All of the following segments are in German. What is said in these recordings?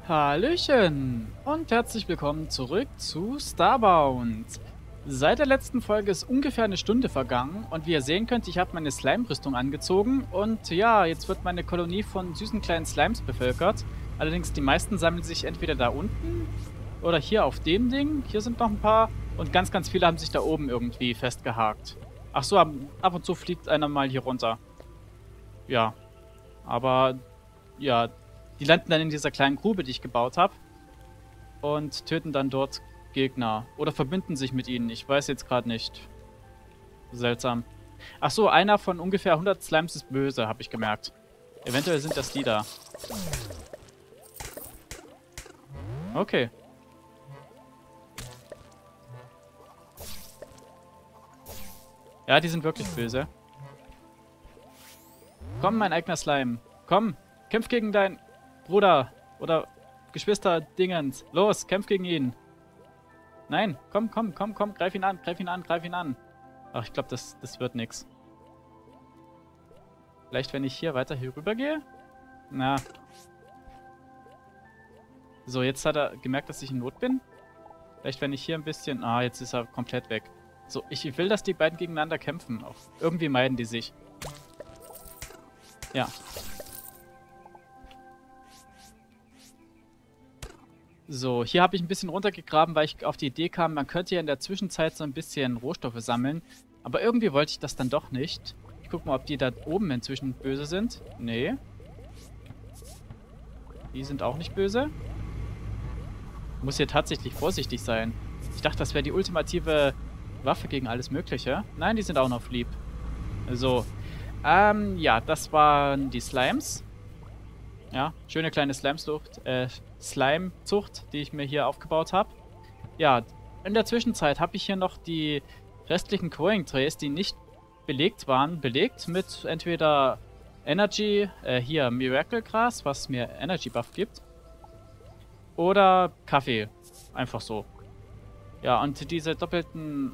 Hallöchen und herzlich willkommen zurück zu Starbound. Seit der letzten Folge ist ungefähr eine Stunde vergangen und wie ihr sehen könnt, ich habe meine Slime-Rüstung angezogen und ja, jetzt wird meine Kolonie von süßen kleinen Slimes bevölkert. Allerdings die meisten sammeln sich entweder da unten oder hier auf dem Ding. Hier sind noch ein paar und ganz viele haben sich da oben irgendwie festgehakt. Ach so, ab und zu fliegt einer mal hier runter. Ja, aber ja, die landen dann in dieser kleinen Grube, die ich gebaut habe. Und töten dann dort Gegner. Oder verbinden sich mit ihnen. Ich weiß jetzt gerade nicht. Seltsam. Ach so, einer von ungefähr 100 Slimes ist böse, habe ich gemerkt. Eventuell sind das die da. Okay. Ja, die sind wirklich böse. Komm, mein eigener Slime. Komm, kämpf gegen deinen Bruder oder Geschwister Dingens. Los, kämpf gegen ihn. Nein, komm, greif ihn an, greif ihn an. Ach, ich glaube, das wird nix. Vielleicht, wenn ich hier weiter hier rüber gehe? Na. So, jetzt hat er gemerkt, dass ich in Not bin. Vielleicht, wenn ich hier ein bisschen... Ah, jetzt ist er komplett weg. So, ich will, dass die beiden gegeneinander kämpfen. Auch irgendwie meiden die sich. Ja. So, hier habe ich ein bisschen runtergegraben, weil ich auf die Idee kam, man könnte ja in der Zwischenzeit so ein bisschen Rohstoffe sammeln. Aber irgendwie wollte ich das dann doch nicht. Ich gucke mal, ob die da oben inzwischen böse sind. Nee. Die sind auch nicht böse. Muss hier tatsächlich vorsichtig sein. Ich dachte, das wäre die ultimative Waffe gegen alles Mögliche. Nein, die sind auch noch lieb. So. Ja, das waren die Slimes. Ja, schöne kleine Slime-Zucht, die ich mir hier aufgebaut habe. Ja, in der Zwischenzeit habe ich hier noch die restlichen Growing Trays, die nicht belegt waren, belegt mit entweder Energy, hier Miracle Gras, was mir Energy Buff gibt, oder Kaffee. Einfach so. Ja, und diese doppelten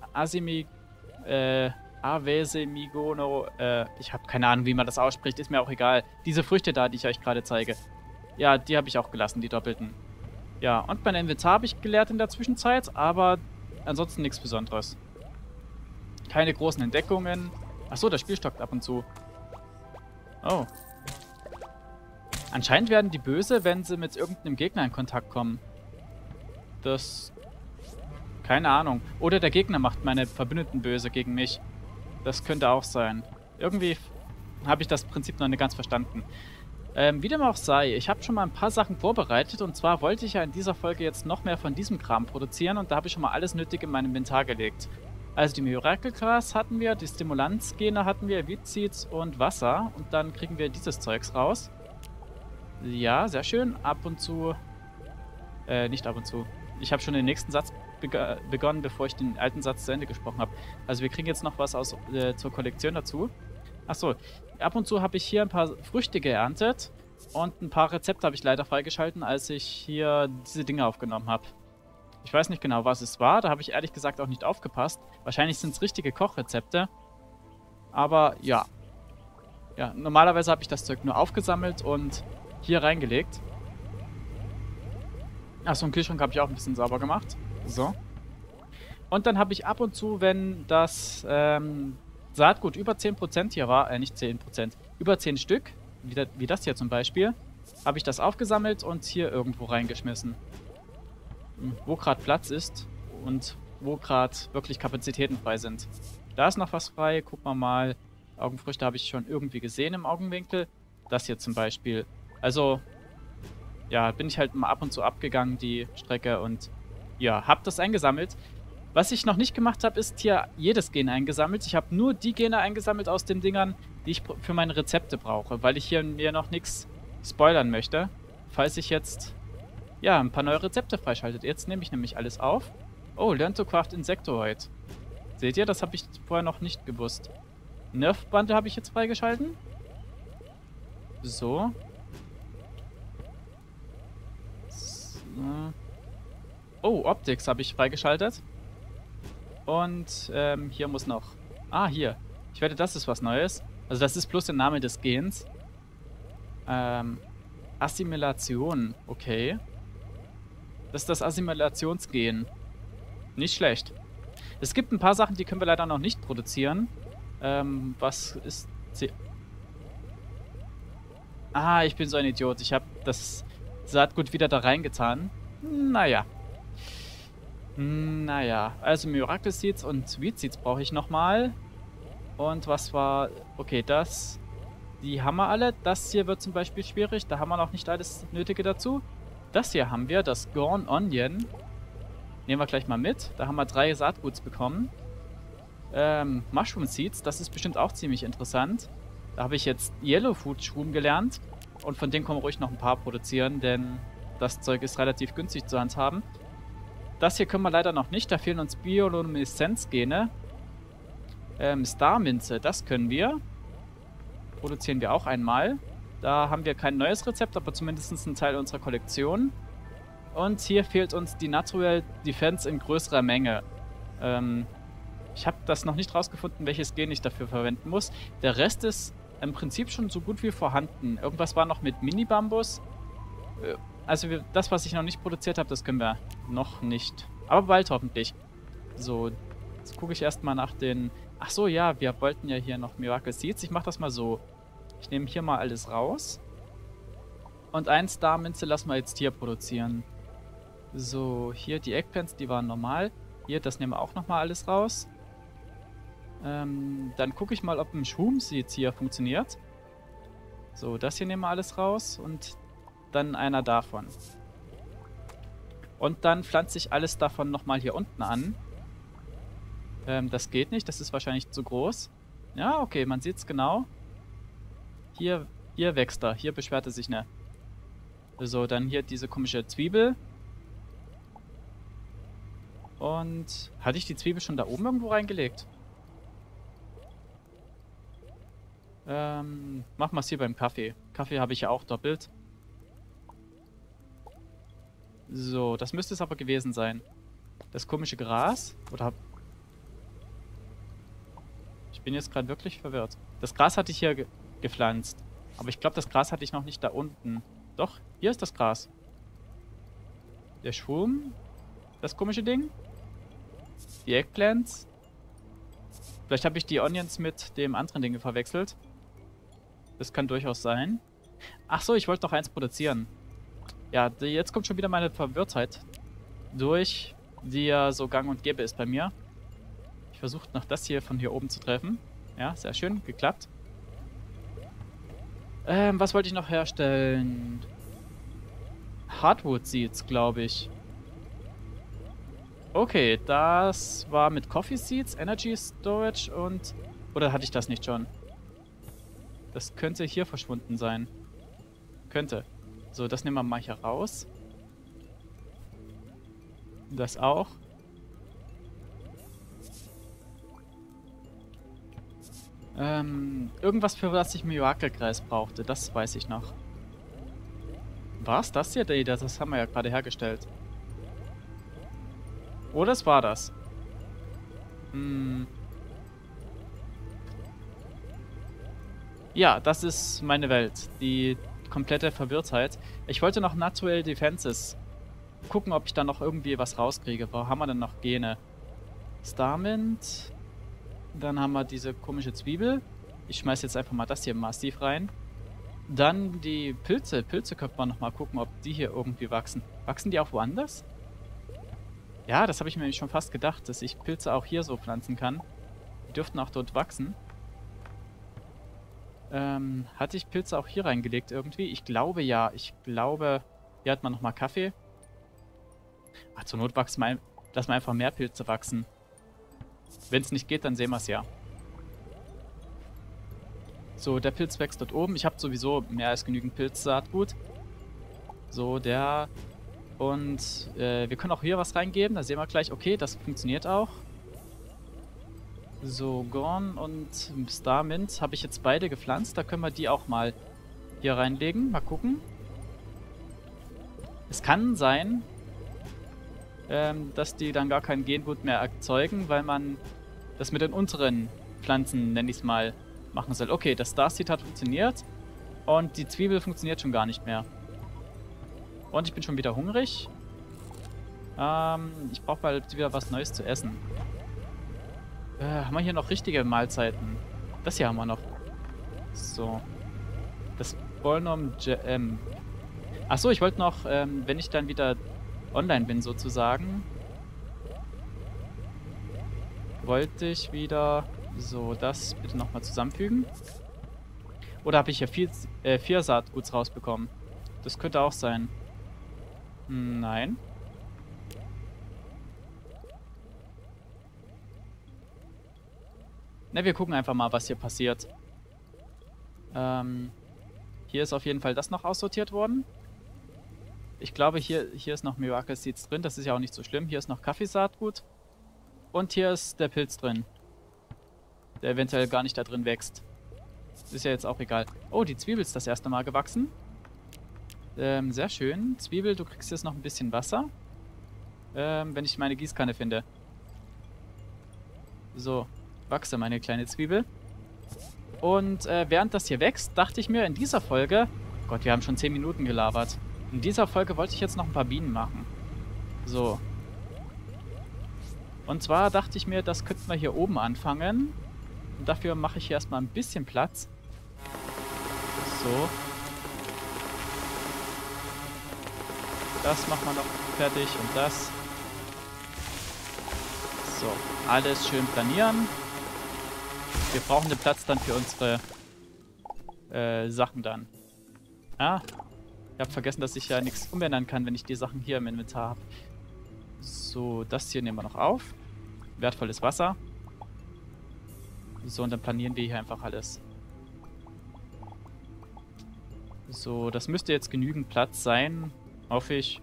Avesemigono, ich habe keine Ahnung, wie man das ausspricht, ist mir auch egal. Diese Früchte da, die ich euch gerade zeige. Ja, die habe ich auch gelassen, die doppelten. Ja, und mein Inventar habe ich geleert in der Zwischenzeit, aber ansonsten nichts Besonderes. Keine großen Entdeckungen. Achso, das Spiel stockt ab und zu. Oh. Anscheinend werden die böse, wenn sie mit irgendeinem Gegner in Kontakt kommen. Das... Keine Ahnung. Oder der Gegner macht meine Verbündeten böse gegen mich. Das könnte auch sein. Irgendwie habe ich das Prinzip noch nicht ganz verstanden. Wie dem auch sei, ich habe schon mal ein paar Sachen vorbereitet und zwar wollte ich ja in dieser Folge jetzt noch mehr von diesem Kram produzieren und da habe ich schon mal alles Nötige in mein Inventar gelegt. Also die Miracle Class hatten wir, die Stimulanzgene hatten wir, Weed Seeds und Wasser und dann kriegen wir dieses Zeugs raus. Ja, sehr schön. Ab und zu, nicht ab und zu. Ich habe schon den nächsten Satz begonnen, bevor ich den alten Satz zu Ende gesprochen habe. Also wir kriegen jetzt noch was aus zur Kollektion dazu. Achso, ab und zu habe ich hier ein paar Früchte geerntet und ein paar Rezepte habe ich leider freigeschalten, als ich hier diese Dinge aufgenommen habe. Ich weiß nicht genau, was es war, da habe ich ehrlich gesagt auch nicht aufgepasst. Wahrscheinlich sind es richtige Kochrezepte, aber ja. Ja, normalerweise habe ich das Zeug nur aufgesammelt und hier reingelegt. Achso, einen Kühlschrank habe ich auch ein bisschen sauber gemacht. So. Und dann habe ich ab und zu, wenn das Saatgut über 10% hier war, nicht 10%, über 10 Stück, wie das hier zum Beispiel, habe ich das aufgesammelt und hier irgendwo reingeschmissen. Wo gerade Platz ist und wo gerade wirklich Kapazitäten frei sind. Da ist noch was frei, gucken wir mal. Augenfrüchte habe ich schon irgendwie gesehen im Augenwinkel. Das hier zum Beispiel. Also, ja, bin ich halt mal ab und zu abgegangen, die Strecke, und ja, habe das eingesammelt. Was ich noch nicht gemacht habe, ist hier jedes Gen eingesammelt. Ich habe nur die Gene eingesammelt aus den Dingern, die ich für meine Rezepte brauche, weil ich hier mir noch nichts spoilern möchte, falls ich jetzt, ja, ein paar neue Rezepte freischaltet. Jetzt nehme ich nämlich alles auf. Oh, Learn to Craft Insectoid. Seht ihr, das habe ich vorher noch nicht gewusst. Nerf-Bande habe ich jetzt freigeschalten. So. Oh, Optics habe ich freigeschaltet. Und hier muss noch... Ah, hier. Ich wette, das ist was Neues. Also das ist bloß der Name des Gens. Assimilation. Okay. Das ist das Assimilationsgen. Nicht schlecht. Es gibt ein paar Sachen, die können wir leider noch nicht produzieren. Was ist... Ah, ich bin so ein Idiot. Ich habe das Saatgut wieder da reingetan. Naja. Naja. Also Miracle Seeds und Wheat Seeds brauche ich nochmal. Und was war... Okay, das... Die haben wir alle. Das hier wird zum Beispiel schwierig. Da haben wir noch nicht alles Nötige dazu. Das hier haben wir, das Gone Onion. Nehmen wir gleich mal mit. Da haben wir 3 Saatguts bekommen. Mushroom Seeds, das ist bestimmt auch ziemlich interessant. Da habe ich jetzt Yellow Food Shroom gelernt. Und von denen können wir ruhig noch ein paar produzieren, denn das Zeug ist relativ günstig zu handhaben. Das hier können wir leider noch nicht. Da fehlen uns Biolumineszenz-Gene. Starminze, das können wir. Produzieren wir auch einmal. Da haben wir kein neues Rezept, aber zumindest ein Teil unserer Kollektion. Und hier fehlt uns die Natural Defense in größerer Menge. Ich habe das noch nicht rausgefunden, welches Gen ich dafür verwenden muss. Der Rest ist im Prinzip schon so gut wie vorhanden. Irgendwas war noch mit Mini-Bambus. Also das, was ich noch nicht produziert habe, das können wir noch nicht. Aber bald hoffentlich. So, jetzt gucke ich erstmal nach den... Ach so, ja, wir wollten ja hier noch Miracle Seeds. Ich mache das mal so. Ich nehme hier mal alles raus. Und 1 Star-Minze lassen wir jetzt hier produzieren. So, hier die Eggplants, die waren normal. Hier, das nehmen wir auch nochmal alles raus. Dann gucke ich mal, ob ein Shroom Seeds hier funktioniert. So, das hier nehmen wir alles raus. Und dann einer davon. Und dann pflanze ich alles davon nochmal hier unten an. Das geht nicht, das ist wahrscheinlich zu groß. Ja, okay, man sieht es genau. Hier wächst er, hier beschwert er sich, ne? So, dann hier diese komische Zwiebel. Und hatte ich die Zwiebel schon da oben irgendwo reingelegt? Machen wir es hier beim Kaffee. Kaffee habe ich ja auch doppelt. So, das müsste es aber gewesen sein. Das komische Gras. Oder... Ich bin jetzt gerade wirklich verwirrt. Das Gras hatte ich hier gepflanzt. Aber ich glaube, das Gras hatte ich noch nicht da unten. Doch, hier ist das Gras. Der Schwurm. Das komische Ding. Die Eggplants. Vielleicht habe ich die Onions mit dem anderen Ding verwechselt. Das kann durchaus sein. Ach so, ich wollte noch eins produzieren. Ja, jetzt kommt schon wieder meine Verwirrtheit durch, die ja so gang und gäbe ist bei mir. Ich versuche noch das hier von hier oben zu treffen. Ja, sehr schön, geklappt. Was wollte ich noch herstellen? Hardwood Seeds, glaube ich. Okay, das war mit Coffee Seeds, Energy Storage und... Oder hatte ich das nicht schon? Das könnte hier verschwunden sein. Könnte. So, das nehmen wir mal hier raus. Das auch. Irgendwas, für was ich Miracle-Kreis brauchte. Das weiß ich noch. War's das hier? Das haben wir ja gerade hergestellt. Oder es war das. Ja, das ist meine Welt. Die komplette Verwirrtheit. Ich wollte noch Natural Defenses gucken, ob ich da noch irgendwie was rauskriege. Wo haben wir denn noch Gene? Starmint. Dann haben wir diese komische Zwiebel. Ich schmeiße jetzt einfach mal das hier massiv rein. Dann die Pilze. Pilze könnte man nochmal gucken, ob die hier irgendwie wachsen. Wachsen die auch woanders? Ja, das habe ich mir nämlich schon fast gedacht, dass ich Pilze auch hier so pflanzen kann. Die dürften auch dort wachsen. Hatte ich Pilze auch hier reingelegt irgendwie? Ich glaube ja. Ich glaube, hier hat man nochmal Kaffee. Ach, zur Not lassen wir einfach mehr Pilze wachsen. Wenn es nicht geht, dann sehen wir es ja. So, der Pilz wächst dort oben. Ich habe sowieso mehr als genügend Pilzsaatgut. So, der... Und wir können auch hier was reingeben. Da sehen wir gleich, okay, das funktioniert auch. So, Gorn und Starmint habe ich jetzt beide gepflanzt. Da können wir die auch mal hier reinlegen. Mal gucken. Es kann sein, dass die dann gar kein Gengut mehr erzeugen, weil man das mit den unteren Pflanzen, nenne ich es mal, machen soll. Okay, das Starseed hat funktioniert und die Zwiebel funktioniert schon gar nicht mehr. Und ich bin schon wieder hungrig. Ich brauche bald wieder was Neues zu essen. Haben wir hier noch richtige Mahlzeiten? Das hier haben wir noch. So. Das Bolnom Jam. Achso, ich wollte noch, wenn ich dann wieder online bin sozusagen, wollte ich wieder so das bitte nochmal zusammenfügen. Oder habe ich hier 4 Saatguts rausbekommen? Das könnte auch sein. Nein. Ne, wir gucken einfach mal, was hier passiert. Hier ist auf jeden Fall das noch aussortiert worden. Ich glaube, hier ist noch Miracle Seeds drin. Das ist ja auch nicht so schlimm. Hier ist noch Kaffeesaatgut. Und hier ist der Pilz drin. Der eventuell gar nicht da drin wächst. Ist ja jetzt auch egal. Oh, die Zwiebel ist das erste Mal gewachsen. Sehr schön. Zwiebel, du kriegst jetzt noch ein bisschen Wasser. Wenn ich meine Gießkanne finde. So, wachse meine kleine Zwiebel. Und während das hier wächst, dachte ich mir in dieser Folge... Gott, wir haben schon 10 Minuten gelabert. In dieser Folge wollte ich jetzt noch ein paar Bienen machen. So. Und zwar dachte ich mir, das könnten wir hier oben anfangen. Und dafür mache ich hier erstmal ein bisschen Platz. So. Das machen wir noch fertig und das. So, alles schön planieren. Wir brauchen den Platz dann für unsere Sachen dann. Ah, ich habe vergessen, dass ich ja nichts umändern kann, wenn ich die Sachen hier im Inventar habe. So, das hier nehmen wir noch auf. Wertvolles Wasser. So, und dann planieren wir hier einfach alles. So, das müsste jetzt genügend Platz sein. Hoffe ich.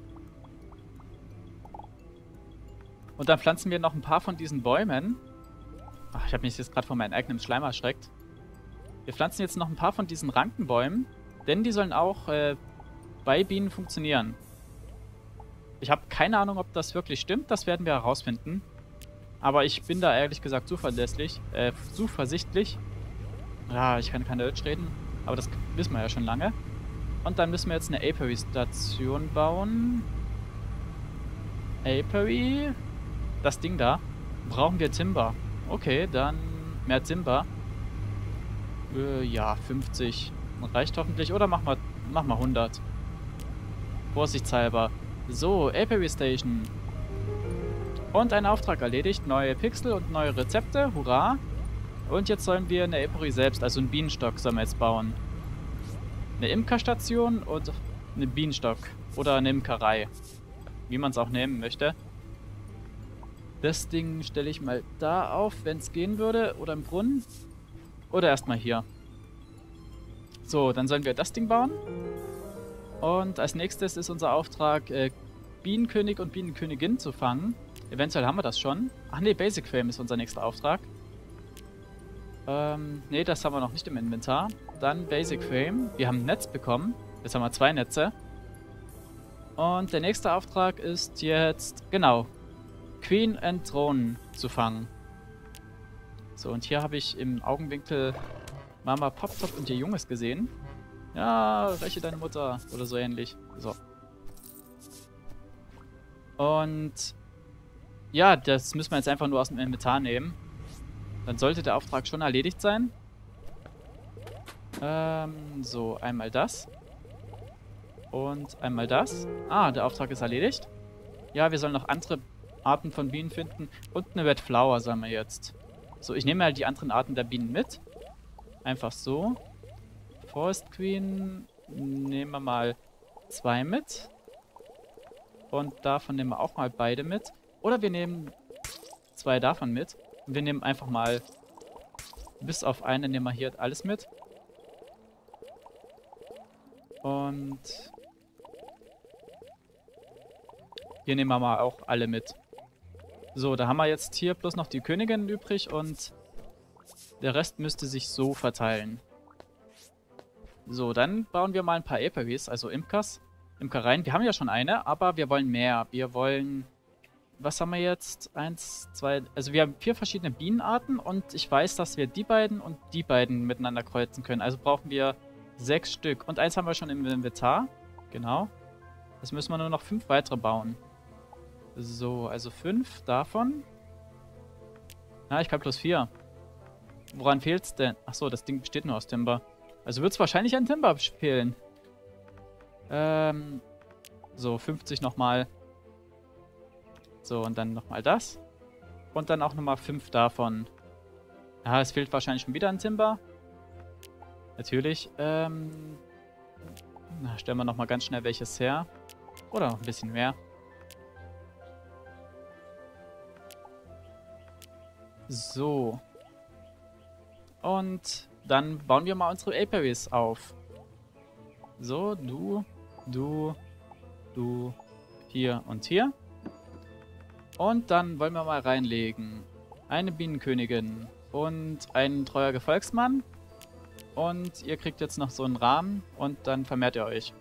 Und dann pflanzen wir noch ein paar von diesen Bäumen. Ach, ich habe mich jetzt gerade von meinem eigenen Schleim erschreckt. Wir pflanzen jetzt noch ein paar von diesen Rankenbäumen, denn die sollen auch bei Bienen funktionieren. Ich habe keine Ahnung, ob das wirklich stimmt. Das werden wir herausfinden. Aber ich bin da ehrlich gesagt zuversichtlich. Ja, ich kann kein Deutsch reden, aber das wissen wir ja schon lange. Und dann müssen wir jetzt eine Apiary-Station bauen. Apiary. Das Ding da. Brauchen wir Timber. Okay, dann mehr Timber. Ja, 50. Reicht hoffentlich. Oder mach mal 100. Vorsichtshalber. So, Apiary Station. Und ein Auftrag erledigt. Neue Pixel und neue Rezepte. Hurra. Und jetzt sollen wir eine Apiary selbst, also einen Bienenstock sollen wir jetzt bauen. Eine Imkerstation und eine Bienenstock. Oder eine Imkerei. Wie man es auch nehmen möchte. Das Ding stelle ich mal da auf, wenn es gehen würde. Oder im Brunnen. Oder erstmal hier. So, dann sollen wir das Ding bauen. Und als nächstes ist unser Auftrag, Bienenkönig und Bienenkönigin zu fangen. Eventuell haben wir das schon. Ach nee, Basic Frame ist unser nächster Auftrag. Nee, das haben wir noch nicht im Inventar. Dann Basic Frame. Wir haben ein Netz bekommen. Jetzt haben wir 2 Netze. Und der nächste Auftrag ist jetzt, genau, Queen and Throne zu fangen. So, und hier habe ich im Augenwinkel Mama Poptop und ihr Junges gesehen. Ja, räche deine Mutter. Oder so ähnlich. So. Und ja, das müssen wir jetzt einfach nur aus dem Inventar nehmen. Dann sollte der Auftrag schon erledigt sein. So, einmal das. Und einmal das. Ah, der Auftrag ist erledigt. Ja, wir sollen noch andere Arten von Bienen finden. Und eine Red Flower sollen wir jetzt. So, ich nehme mal die anderen Arten der Bienen mit. Einfach so. Forest Queen nehmen wir mal 2 mit. Und davon nehmen wir auch mal beide mit. Oder wir nehmen 2 davon mit. Und wir nehmen einfach mal, bis auf eine nehmen wir hier alles mit. Und hier nehmen wir mal auch alle mit. So, da haben wir jetzt hier bloß noch die Königin übrig und der Rest müsste sich so verteilen. So, dann bauen wir mal ein paar Apiaries, also Imkereien. Wir haben ja schon eine, aber wir wollen mehr. Wir wollen... Was haben wir jetzt? 1, 2... Also wir haben 4 verschiedene Bienenarten und ich weiß, dass wir die beiden und die beiden miteinander kreuzen können. Also brauchen wir 6 Stück. Und 1 haben wir schon im Inventar. Genau. Das müssen wir nur noch 5 weitere bauen. So, also 5 davon. Ah, ich kann plus 4. Woran fehlt's denn? Achso, das Ding besteht nur aus Timber. Also wird es wahrscheinlich an Timber fehlen. So, 50 nochmal. So, und dann nochmal das. Und dann auch nochmal 5 davon. Ja, es fehlt wahrscheinlich schon wieder an Timber. Natürlich. Na, stellen wir nochmal ganz schnell welches her. Oder noch ein bisschen mehr. So. Und dann bauen wir mal unsere Apiaries auf. So, du, hier und hier. Und dann wollen wir mal reinlegen. Eine Bienenkönigin und ein treuer Gefolgsmann. Und ihr kriegt jetzt noch so einen Rahmen und dann vermehrt ihr euch.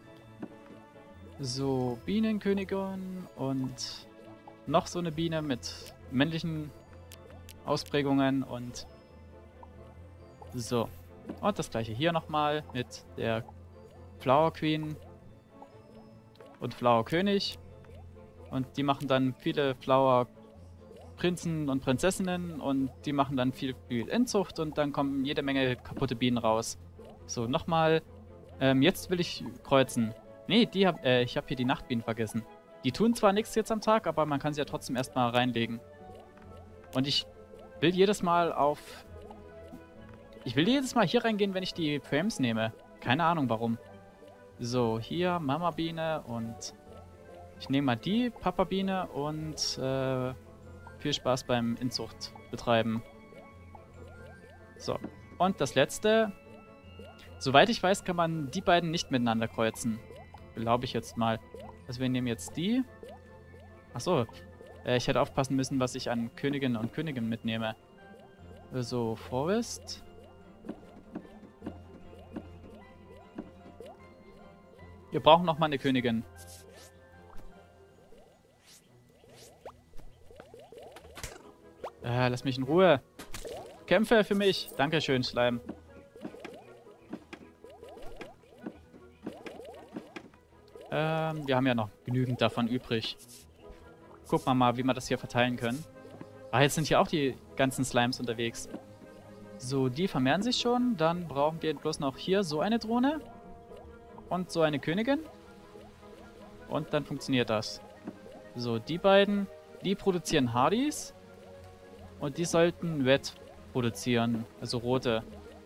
So, Bienenkönigin und noch so eine Biene mit männlichen Ausprägungen und so. Und das gleiche hier nochmal mit der Flower Queen und Flower König. Und die machen dann viele Flower Prinzen und Prinzessinnen und die machen dann viel Inzucht und dann kommen jede Menge kaputte Bienen raus. So, nochmal. Jetzt will ich kreuzen. Nee, ich habe hier die Nachtbienen vergessen. Die tun zwar nichts jetzt am Tag, aber man kann sie ja trotzdem erstmal reinlegen. Und ich will jedes Mal hier reingehen, wenn ich die Frames nehme. Keine Ahnung warum. So, hier Mama Biene und ich nehme mal die Papa Biene und viel Spaß beim Inzucht betreiben. So, und das letzte. Soweit ich weiß, kann man die beiden nicht miteinander kreuzen. Glaube ich jetzt mal. Also wir nehmen jetzt die. Achso, ich hätte aufpassen müssen, was ich an Königinnen und Königen mitnehme. So, Forest. Wir brauchen noch mal eine Königin. Lass mich in Ruhe. Kämpfe für mich. Dankeschön, Schleim. Wir haben ja noch genügend davon übrig. Gucken wir mal, wie wir das hier verteilen können. Ah, jetzt sind hier auch die ganzen Slimes unterwegs. So, die vermehren sich schon. Dann brauchen wir bloß noch hier so eine Drohne. Und so eine Königin. Und dann funktioniert das. So, die beiden, die produzieren Hardys. Und die sollten Red produzieren. Also rote.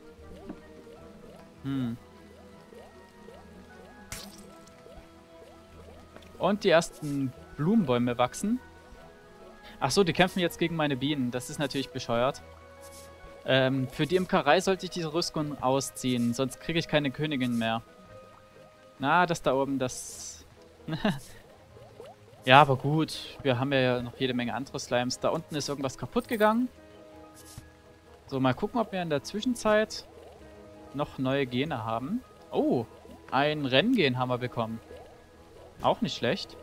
Und die ersten Blumenbäume wachsen. Achso, die kämpfen jetzt gegen meine Bienen. Das ist natürlich bescheuert. Für die Imkerei sollte ich diese Rüstung ausziehen. Sonst kriege ich keine Königin mehr. Na, das da oben, das... Ja, aber gut. Wir haben ja noch jede Menge andere Slimes. Da unten ist irgendwas kaputt gegangen. So, mal gucken, ob wir in der Zwischenzeit noch neue Gene haben. Oh, ein Renngen haben wir bekommen. Auch nicht schlecht.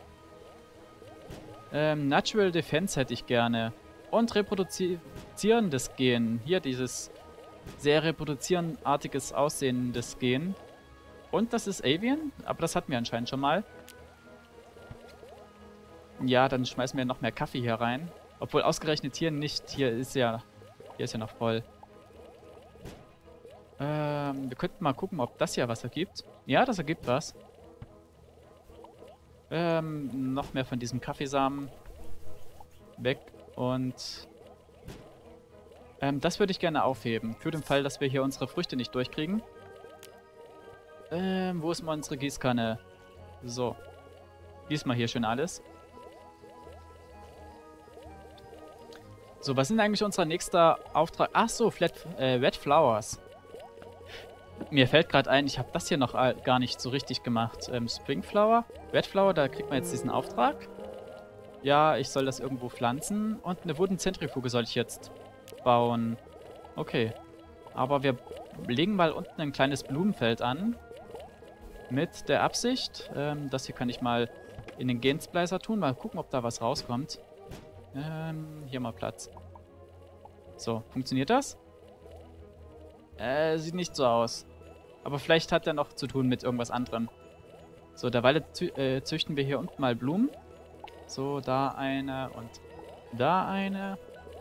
Natural Defense hätte ich gerne. Und reproduzierendes Gen. Hier dieses sehr reproduzierenartiges aussehendes Gen. Und das ist Avian, aber das hatten wir anscheinend schon mal. Ja, dann schmeißen wir noch mehr Kaffee hier rein. Obwohl ausgerechnet hier nicht. Hier ist ja noch voll. Wir könnten mal gucken, ob das hier was ergibt. Ja, das ergibt was. Noch mehr von diesem Kaffeesamen. Weg. Und das würde ich gerne aufheben. Für den Fall, dass wir hier unsere Früchte nicht durchkriegen. Wo ist mal unsere Gießkanne? So. Gieß mal hier schön alles. So, was sind eigentlich unser nächster Auftrag? Ach so, Red Flowers. Mir fällt gerade ein, ich habe das hier noch gar nicht so richtig gemacht. Springflower, Red Flower, da kriegt man jetzt diesen Auftrag. Ja, ich soll das irgendwo pflanzen. Und eine Wooden-Zentrifuge soll ich jetzt bauen. Okay. Aber wir legen mal unten ein kleines Blumenfeld an. Mit der Absicht, das hier kann ich mal in den Gensplicer tun. Mal gucken, ob da was rauskommt. Hier mal Platz. So, funktioniert das? Sieht nicht so aus. Aber vielleicht hat er noch zu tun mit irgendwas anderem. So, derweil züchten wir hier unten mal Blumen. So, da eine und da eine.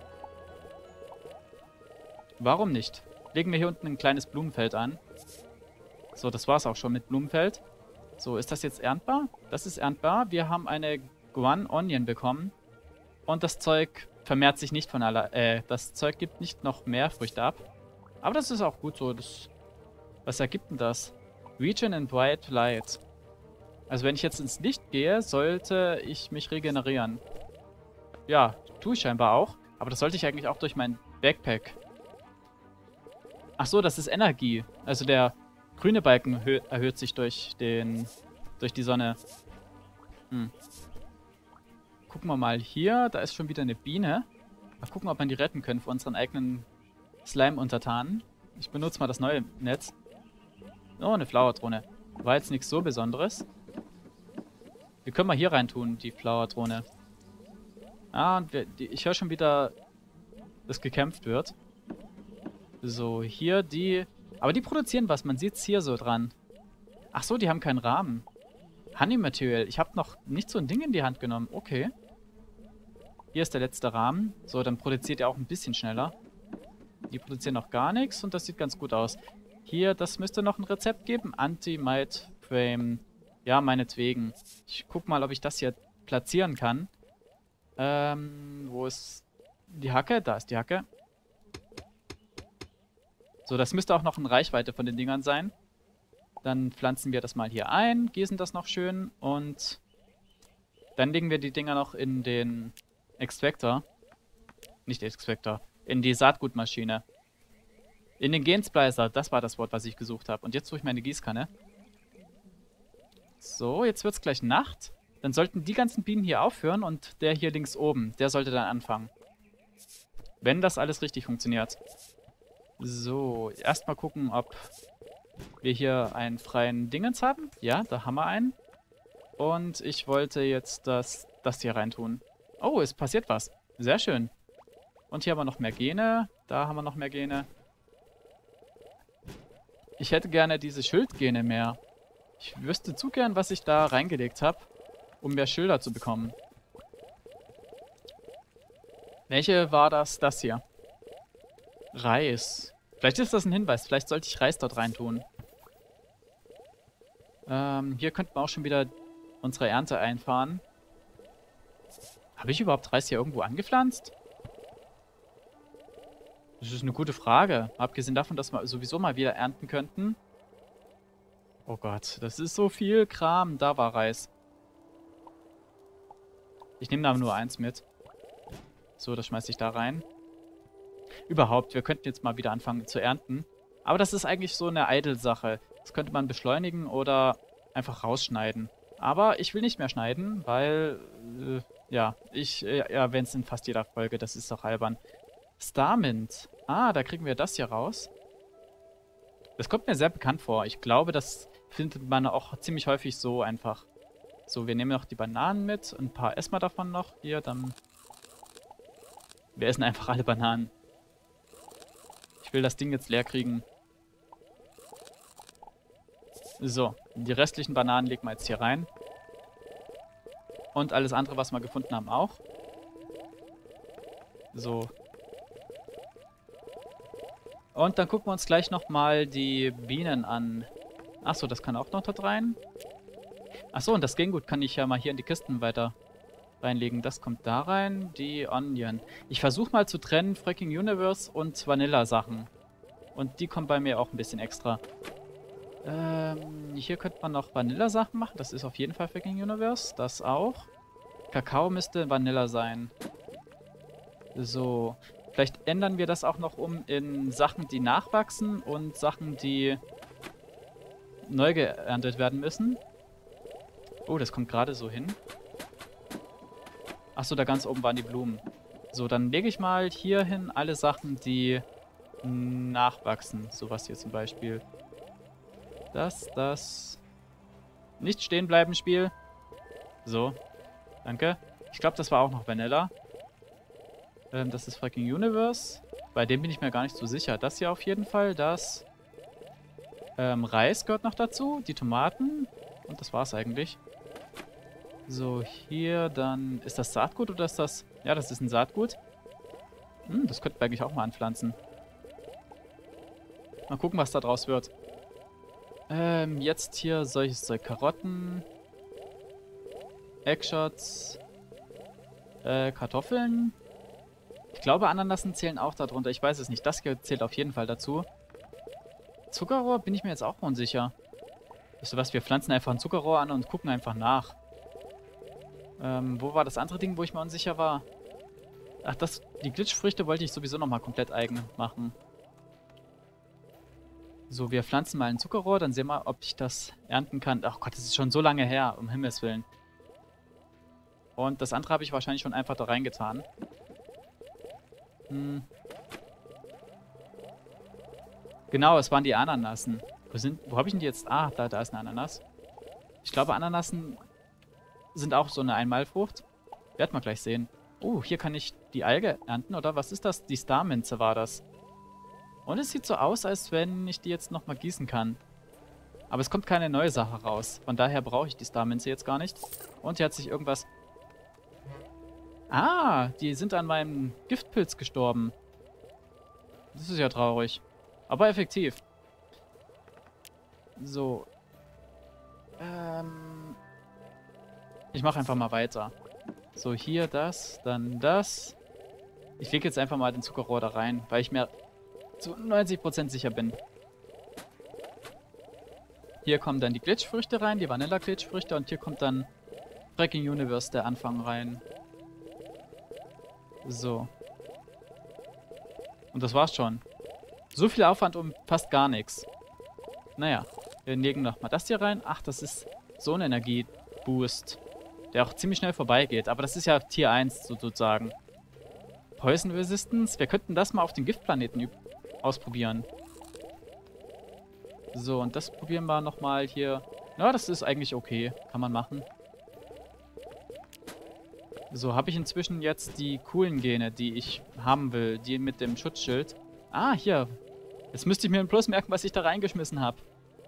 Warum nicht? Legen wir hier unten ein kleines Blumenfeld an. So, das war's auch schon mit Blumenfeld. So, ist das jetzt erntbar? Das ist erntbar. Wir haben eine Guan Onion bekommen. Und das Zeug vermehrt sich nicht von das Zeug gibt nicht noch mehr Früchte ab. Aber das ist auch gut so. Was ergibt denn das? Region in Bright Light. Also wenn ich jetzt ins Licht gehe, sollte ich mich regenerieren. Ja, tue ich scheinbar auch. Aber das sollte ich eigentlich auch durch mein Backpack. Ach so, das ist Energie. Also der grüne Balken erhöht sich durch die Sonne. Gucken wir mal hier. Da ist schon wieder eine Biene. Mal gucken, ob man die retten können für unseren eigenen Slime-Untertanen. Ich benutze mal das neue Netz. Oh, eine Flower-Drohne. War jetzt nichts so Besonderes. Die können wir hier rein tun, die Flower-Drohne. Ah, und ich höre schon wieder, dass gekämpft wird. So, hier die... Aber die produzieren was, man sieht es hier so dran. Ach so, die haben keinen Rahmen. Honey Material. Ich habe noch nicht so ein Ding in die Hand genommen. Okay. Hier ist der letzte Rahmen. So, dann produziert er auch ein bisschen schneller. Die produzieren noch gar nichts und das sieht ganz gut aus. Hier, das müsste noch ein Rezept geben. Anti-Mite Frame. Ja, meinetwegen. Ich guck mal, ob ich das hier platzieren kann. Wo ist die Hacke? Da ist die Hacke. So, das müsste auch noch in Reichweite von den Dingern sein. Dann pflanzen wir das mal hier ein, gießen das noch schön und dann legen wir die Dinger noch in den Extractor. Nicht Extractor, in die Saatgutmaschine. In den Gensplicer, das war das Wort, was ich gesucht habe. Und jetzt suche ich meine Gießkanne. So, jetzt wird es gleich Nacht. Dann sollten die ganzen Bienen hier aufhören und der hier links oben, der sollte dann anfangen. Wenn das alles richtig funktioniert. So, erstmal gucken, ob wir hier einen freien Dingens haben. Ja, da haben wir einen. Und ich wollte jetzt das hier reintun. Oh, es passiert was. Sehr schön. Und hier haben wir noch mehr Gene. Da haben wir noch mehr Gene. Ich hätte gerne diese Schildgene mehr. Ich wüsste zu gern, was ich da reingelegt habe, um mehr Schilder zu bekommen. Welche war das? Das hier. Reis. Vielleicht ist das ein Hinweis. Vielleicht sollte ich Reis dort reintun. Hier könnten wir auch schon wieder unsere Ernte einfahren. Habe ich überhaupt Reis hier irgendwo angepflanzt? Das ist eine gute Frage. Abgesehen davon, dass wir sowieso mal wieder ernten könnten. Oh Gott, das ist so viel Kram. Da war Reis. Ich nehme da nur eins mit. So, das schmeiße ich da rein. Überhaupt, wir könnten jetzt mal wieder anfangen zu ernten. Aber das ist eigentlich so eine Idle-Sache. Das könnte man beschleunigen oder einfach rausschneiden. Aber ich will nicht mehr schneiden, weil, ja, ich erwähne es in fast jeder Folge. Das ist doch albern. Starmint. Ah, da kriegen wir das hier raus. Das kommt mir sehr bekannt vor. Ich glaube, das findet man auch ziemlich häufig so einfach. So, wir nehmen noch die Bananen mit. Ein paar essen wir davon noch. Hier, dann... Wir essen einfach alle Bananen. Ich will das Ding jetzt leer kriegen. So, die restlichen Bananen legen wir jetzt hier rein. Und alles andere, was wir gefunden haben, auch. So. Und dann gucken wir uns gleich nochmal die Bienen an. Achso, das kann auch noch dort rein. Achso, und das Gengut kann ich ja mal hier in die Kisten weiter reinlegen. Das kommt da rein. Die Onion. Ich versuche mal zu trennen Freaking Universe und Vanilla-Sachen. Und die kommen bei mir auch ein bisschen extra. Hier könnte man noch Vanilla-Sachen machen. Das ist auf jeden Fall Freaking Universe. Das auch. Kakao müsste Vanilla sein. So. Vielleicht ändern wir das auch noch um in Sachen, die nachwachsen und Sachen, die neu geerntet werden müssen. Oh, das kommt gerade so hin. Achso, da ganz oben waren die Blumen. So, dann lege ich mal hier hin alle Sachen, die nachwachsen. Sowas hier zum Beispiel. Das. Nicht stehen bleiben, Spiel. So. Danke. Ich glaube, das war auch noch Vanilla. Das ist Freaking Universe. Bei dem bin ich mir gar nicht so sicher. Das hier auf jeden Fall. Das Reis gehört noch dazu. Die Tomaten. Und das war's eigentlich. So, hier dann... Ist das Saatgut oder ist das... Ja, das ist ein Saatgut. Das könnten wir eigentlich auch mal anpflanzen. Mal gucken, was da draus wird. Jetzt hier solches Zeug. Karotten. Eggshots. Kartoffeln. Ich glaube, Ananassen zählen auch darunter. Ich weiß es nicht. Das hier zählt auf jeden Fall dazu. Zuckerrohr bin ich mir jetzt auch unsicher. Weißt du was, wir pflanzen einfach ein Zuckerrohr an und gucken einfach nach. Wo war das andere Ding, wo ich mir unsicher war? Ach, die Glitchfrüchte wollte ich sowieso nochmal komplett eigen machen. So, wir pflanzen mal ein Zuckerrohr, dann sehen wir, ob ich das ernten kann. Ach Gott, das ist schon so lange her, um Himmels Willen. Und das andere habe ich wahrscheinlich schon einfach da reingetan. Genau, es waren die Ananassen. Wo habe ich denn die jetzt? Ah, da ist eine Ananas. Ich glaube, Ananassen sind auch so eine Einmalfrucht. Werden wir gleich sehen. Oh, hier kann ich die Alge ernten, oder? Was ist das? Die Starminze war das. Und es sieht so aus, als wenn ich die jetzt nochmal gießen kann. Aber es kommt keine neue Sache raus. Von daher brauche ich die Starminze jetzt gar nicht. Und hier hat sich irgendwas... Ah, die sind an meinem Giftpilz gestorben. Das ist ja traurig. Aber effektiv. So. Ich mache einfach mal weiter. So, hier das, dann das. Ich lege jetzt einfach mal den Zuckerrohr da rein, weil ich mir zu 90% sicher bin. Hier kommen dann die Glitchfrüchte rein, die Vanilla-Glitchfrüchte, und hier kommt dann Breaking Universe, der Anfang, rein. So. Und das war's schon. So viel Aufwand um fast gar nichts. Naja, wir legen nochmal das hier rein. Ach, das ist so ein Energieboost, der auch ziemlich schnell vorbeigeht. Aber das ist ja Tier 1 sozusagen. Poison Resistance. Wir könnten das mal auf den Giftplaneten ausprobieren. So, und das probieren wir nochmal hier. Ja, das ist eigentlich okay. Kann man machen. So, habe ich inzwischen jetzt die coolen Gene, die ich haben will. Die mit dem Schutzschild. Ah, hier. Jetzt müsste ich mir bloß merken, was ich da reingeschmissen habe.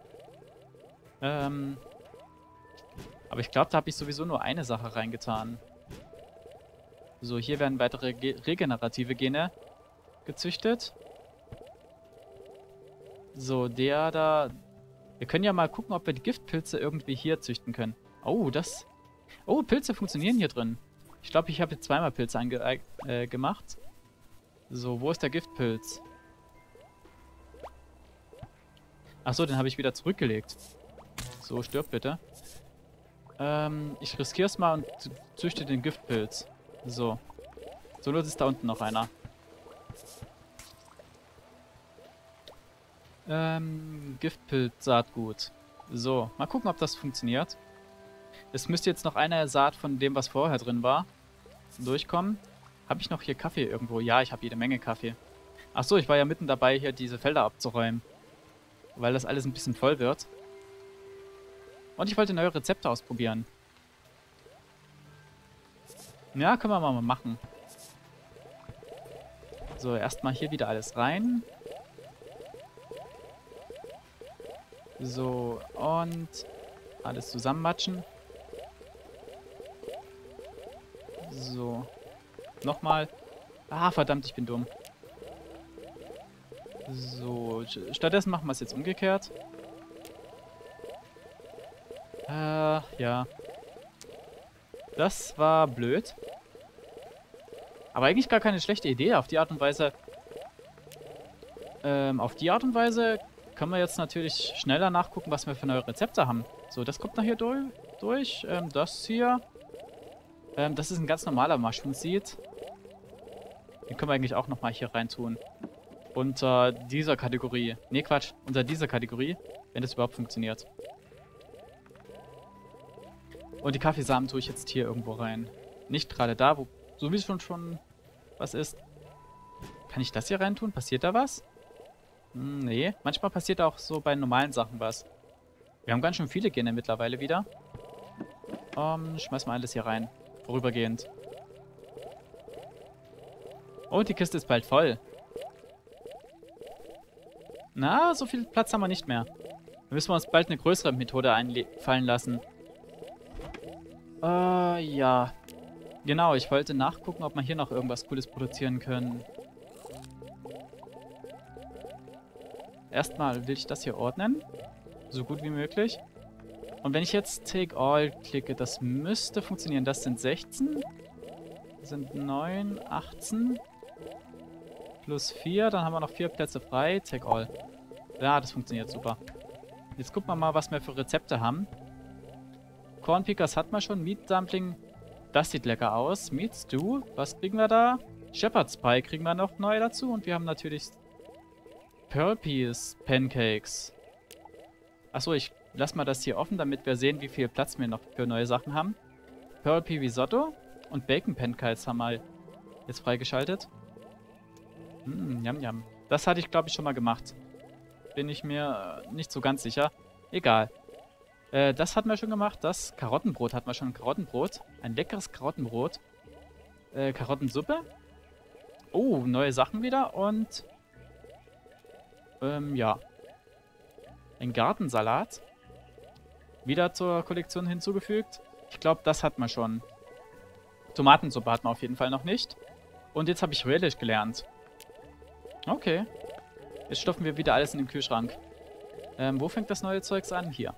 Aber ich glaube, da habe ich sowieso nur eine Sache reingetan. So, hier werden weitere regenerative Gene gezüchtet. So, der da... Wir können ja mal gucken, ob wir die Giftpilze irgendwie hier züchten können. Oh, das... Oh, Pilze funktionieren hier drin. Ich glaube, ich habe jetzt zweimal Pilze gemacht. So, wo ist der Giftpilz? Achso, den habe ich wieder zurückgelegt. So, stirb bitte. Ich riskiere es mal und züchte den Giftpilz. So. So, nur ist da unten noch einer. Giftpilz, Saatgut. So, mal gucken, ob das funktioniert. Es müsste jetzt noch eine Saat von dem, was vorher drin war, durchkommen. Habe ich noch hier Kaffee irgendwo? Ja, ich habe jede Menge Kaffee. Achso, ich war ja mitten dabei, hier diese Felder abzuräumen. Weil das alles ein bisschen voll wird. Und ich wollte neue Rezepte ausprobieren. Ja, können wir mal machen. So, erstmal hier wieder alles rein. So, und alles zusammenmatschen. So. Nochmal. Ah, verdammt, ich bin dumm. So, stattdessen machen wir es jetzt umgekehrt. Ja. Das war blöd. Aber eigentlich gar keine schlechte Idee. Auf die Art und Weise... können wir jetzt natürlich schneller nachgucken, was wir für neue Rezepte haben. So, das kommt noch hier durch. Das hier. Das ist ein ganz normaler Mushroom Seed. Den können wir eigentlich auch nochmal hier rein tun. Unter dieser Kategorie. Nee, Quatsch. Unter dieser Kategorie. Wenn das überhaupt funktioniert. Und die Kaffeesamen tue ich jetzt hier irgendwo rein. Nicht gerade da, wo sowieso schon was ist. Kann ich das hier rein tun? Passiert da was? Nee. Manchmal passiert auch so bei normalen Sachen was. Wir haben ganz schön viele Gene mittlerweile wieder. Schmeiß mal alles hier rein. Vorübergehend. Oh, die Kiste ist bald voll. Na, so viel Platz haben wir nicht mehr. Da müssen wir uns bald eine größere Methode einfallen lassen. Ja. Genau, ich wollte nachgucken, ob wir hier noch irgendwas Cooles produzieren können. Erstmal will ich das hier ordnen. So gut wie möglich. Und wenn ich jetzt Take All klicke, das müsste funktionieren. Das sind 16. Das sind 9, 18. Plus 4, dann haben wir noch 4 Plätze frei. Take All. Ja, das funktioniert super. Jetzt gucken wir mal, was wir für Rezepte haben. Corn Pickers hat man schon. Meat Dumpling, das sieht lecker aus. Meat Stew, was kriegen wir da? Shepherd's Pie kriegen wir noch neu dazu. Und wir haben natürlich Pearl Peas Pancakes. Achso, ich lasse mal das hier offen, damit wir sehen, wie viel Platz wir noch für neue Sachen haben. Pearl Pea Risotto und Bacon Pancakes haben wir jetzt freigeschaltet. Yum, yum. Das hatte ich, glaube ich, schon mal gemacht. Bin ich mir nicht so ganz sicher. Egal. Das hatten wir schon gemacht. Das Karottenbrot hatten wir schon. Karottenbrot. Ein leckeres Karottenbrot. Karottensuppe. Oh, neue Sachen wieder. Und ja. Ein Gartensalat. Wieder zur Kollektion hinzugefügt. Ich glaube, das hat man schon. Tomatensuppe hat man auf jeden Fall noch nicht. Und jetzt habe ich Relish gelernt. Okay. Jetzt stopfen wir wieder alles in den Kühlschrank. Wo fängt das neue Zeugs an? Hier.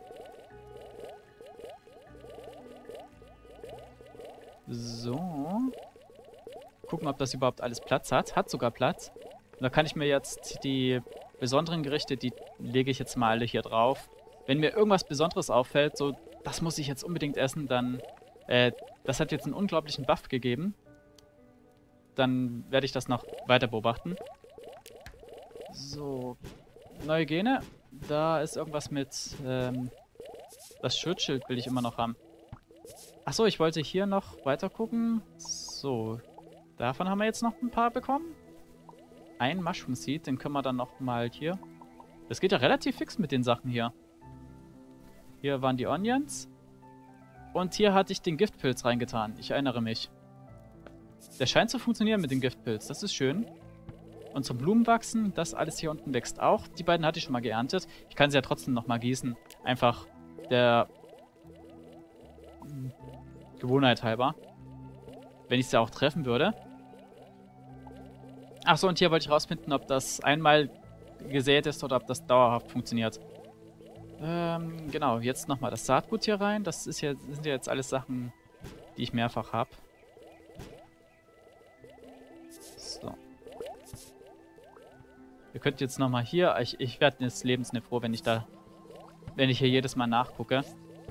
So. Gucken, ob das überhaupt alles Platz hat. Hat sogar Platz. Und da kann ich mir jetzt die besonderen Gerichte, die lege ich jetzt mal alle hier drauf. Wenn mir irgendwas Besonderes auffällt, so, das muss ich jetzt unbedingt essen, dann, das hat jetzt einen unglaublichen Buff gegeben. Dann werde ich das noch weiter beobachten. So, neue Gene. Da ist irgendwas mit, das Schutzschild will ich immer noch haben. Achso, ich wollte hier noch weiter gucken. So, davon haben wir jetzt noch ein paar bekommen. Ein Mushroom Seed, den können wir dann noch mal hier. Das geht ja relativ fix mit den Sachen hier. Hier waren die Onions. Und hier hatte ich den Giftpilz reingetan. Ich erinnere mich. Der scheint zu funktionieren mit dem Giftpilz. Das ist schön. Und zum Blumenwachsen, das alles hier unten wächst auch. Die beiden hatte ich schon mal geerntet. Ich kann sie ja trotzdem noch mal gießen. Einfach der Gewohnheit halber. Wenn ich sie auch treffen würde. Achso, und hier wollte ich rausfinden, ob das einmal gesät ist oder ob das dauerhaft funktioniert. Genau, jetzt nochmal das Saatgut hier rein. Das sind ja jetzt alles Sachen, die ich mehrfach habe. So. Ihr könnt jetzt nochmal hier... Ich werde jetzt lebensneh froh, wenn ich hier jedes Mal nachgucke.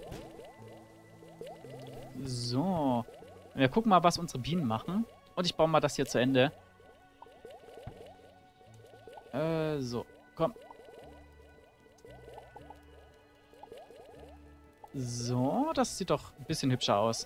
So. Wir gucken mal, was unsere Bienen machen. Und ich baue mal das hier zu Ende. So. Komm. So, das sieht doch ein bisschen hübscher aus.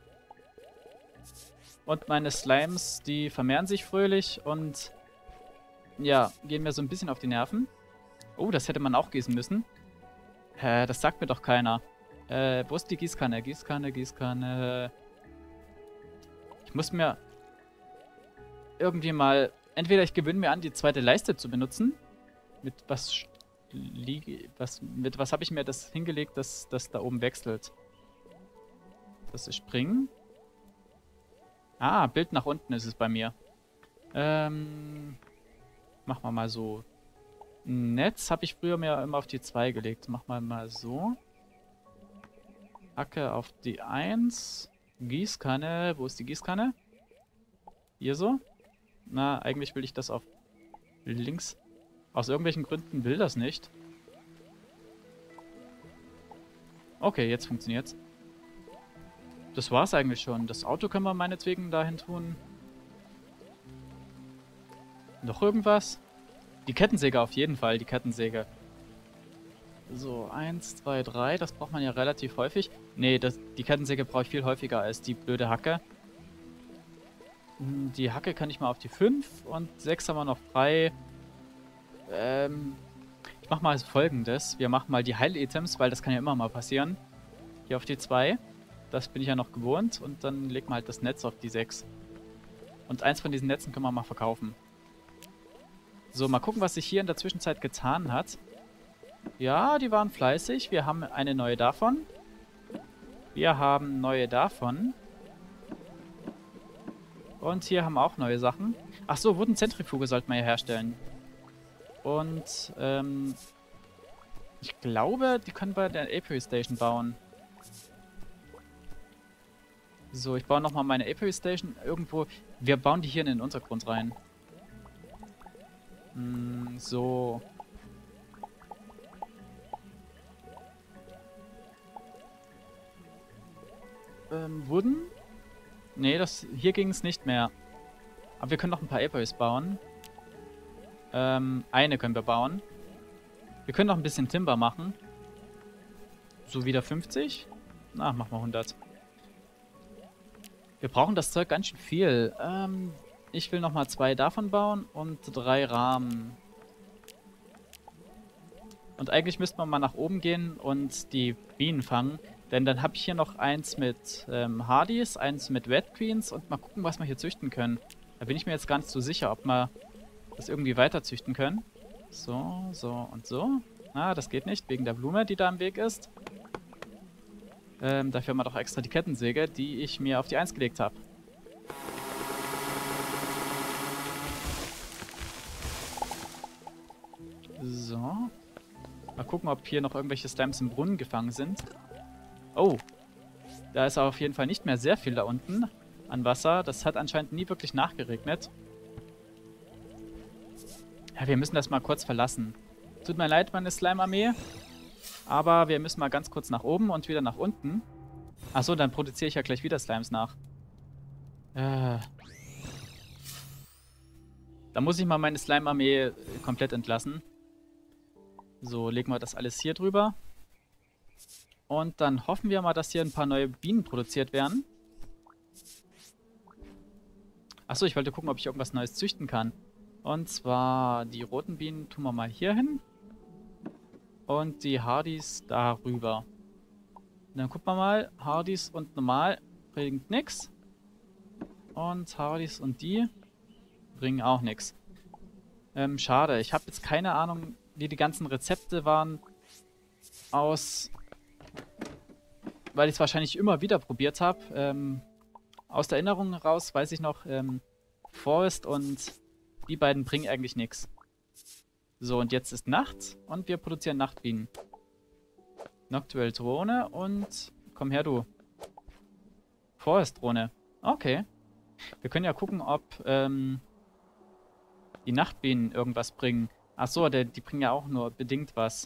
Und meine Slimes, die vermehren sich fröhlich und ja, gehen mir so ein bisschen auf die Nerven. Oh, das hätte man auch gießen müssen. Das sagt mir doch keiner. Wo ist die Gießkanne? Gießkanne. Ich muss mir irgendwie mal... Entweder ich gewöhne mir an, die zweite Leiste zu benutzen. Mit was habe ich mir das hingelegt, dass das da oben wechselt? Das ist Springen. Ah, Bild nach unten ist es bei mir. Machen wir mal so. Netz habe ich früher mir immer auf die 2 gelegt. Machen wir mal so. Hacke auf die 1. Gießkanne. Wo ist die Gießkanne? Hier so. Na, eigentlich will ich das auf links. Aus irgendwelchen Gründen will das nicht. Okay, jetzt funktioniert's. Das war's eigentlich schon. Das Auto können wir meinetwegen dahin tun. Noch irgendwas? Die Kettensäge auf jeden Fall, die Kettensäge. So, 1, 2, 3. Das braucht man ja relativ häufig. Nee, die Kettensäge brauche ich viel häufiger als die blöde Hacke. Die Hacke kann ich mal auf die 5 und 6 haben wir noch frei. Ich mache mal Folgendes. Wir machen mal die Heil-Items, weil das kann ja immer mal passieren. Hier auf die 2. Das bin ich ja noch gewohnt. Und dann legt man halt das Netz auf die 6. Und eins von diesen Netzen können wir mal verkaufen. So, mal gucken, was sich hier in der Zwischenzeit getan hat. Ja, die waren fleißig. Wir haben eine neue davon. Wir haben neue davon. Und hier haben wir auch neue Sachen. Ach so, Wurdenzentrifuge sollten wir hier herstellen. Und, ich glaube, die können wir der Apiary Station bauen. So, ich baue nochmal meine Apiary Station irgendwo. Wir bauen die hier in den Untergrund rein. So. Wooden? Nee, hier ging es nicht mehr. Aber wir können noch ein paar Apiaries bauen. Eine können wir bauen. Wir können noch ein bisschen Timber machen. So wieder 50? Na, machen wir 100. Wir brauchen das Zeug ganz schön viel. Ich will nochmal 2 davon bauen und 3 Rahmen. Und eigentlich müsste man mal nach oben gehen und die Bienen fangen. Denn dann habe ich hier noch eins mit Hardys, eins mit Red Queens und mal gucken, was wir hier züchten können. Da bin ich mir jetzt gar nicht so sicher, ob wir das irgendwie weiter züchten können. So, so und so. Ah, das geht nicht, wegen der Blume, die da im Weg ist. Dafür haben wir doch extra die Kettensäge, die ich mir auf die 1 gelegt habe. So. Mal gucken, ob hier noch irgendwelche Slimes im Brunnen gefangen sind. Oh. Da ist auf jeden Fall nicht mehr sehr viel da unten an Wasser. Das hat anscheinend nie wirklich nachgeregnet. Ja, wir müssen das mal kurz verlassen. Tut mir leid, meine Slime-Armee. Aber wir müssen mal ganz kurz nach oben und wieder nach unten. Achso, dann produziere ich ja gleich wieder Slimes nach. Da muss ich mal meine Slime-Armee komplett entlassen. So, legen wir das alles hier drüber. Und dann hoffen wir mal, dass hier ein paar neue Bienen produziert werden. Achso, ich wollte gucken, ob ich irgendwas Neues züchten kann. Und zwar die roten Bienen tun wir mal hier hin. Und die Hardys darüber. Und dann gucken wir mal. Hardys und normal bringt nix. Und Hardys und die bringen auch nix. Schade. Ich habe jetzt keine Ahnung, wie die ganzen Rezepte waren. Weil ich es wahrscheinlich immer wieder probiert habe. Aus der Erinnerung heraus weiß ich noch, Forest und die beiden bringen eigentlich nichts. So, und jetzt ist Nacht und wir produzieren Nachtbienen. Noctual Drohne und... Komm her, du. Forest Drohne. Okay. Wir können ja gucken, ob die Nachtbienen irgendwas bringen. Achso, die bringen ja auch nur bedingt was.